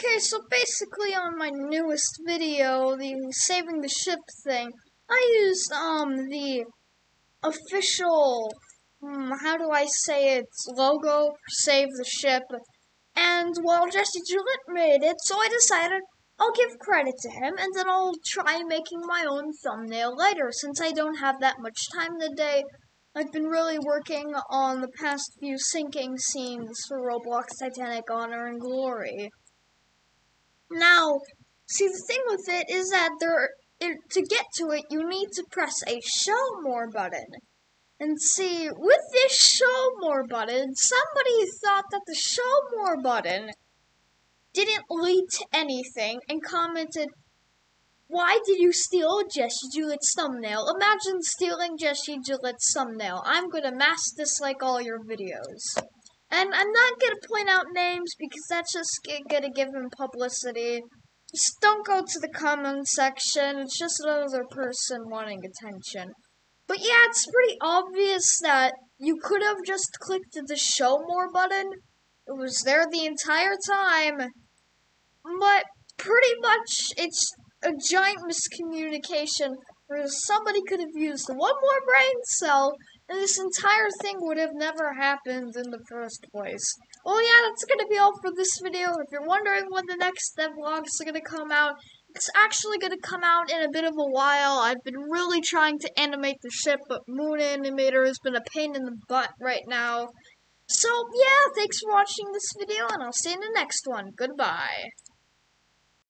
Okay, so basically on my newest video, the saving the ship thing, I used the official how do I say it, logo for Save the Ship, and well, Jesse Gillett made it, so I decided I'll give credit to him, and then I'll try making my own thumbnail later, since I don't have that much time today. I've been really working on the past few sinking scenes for Roblox Titanic Honor and Glory. Now, see, the thing with it is that to get to it, you need to press a show more button. And see, with this show more button, somebody thought that the show more button didn't lead to anything and commented, "Why did you steal Jesse Gillett's thumbnail? Imagine stealing Jesse Gillett's thumbnail. I'm gonna mass dislike all your videos." And I'm not gonna point out names because that's just gonna give him publicity. Just don't go to the comment section, it's just another person wanting attention. But yeah, it's pretty obvious that you could have just clicked the show more button. It was there the entire time. But pretty much it's a giant miscommunication where somebody could have used one more brain cell and this entire thing would have never happened in the first place. Well, yeah, that's gonna be all for this video. If you're wondering when the next vlogs are gonna come out, it's actually gonna come out in a bit of a while. I've been really trying to animate the ship, but Moon Animator has been a pain in the butt right now. So, yeah, thanks for watching this video, and I'll see you in the next one. Goodbye.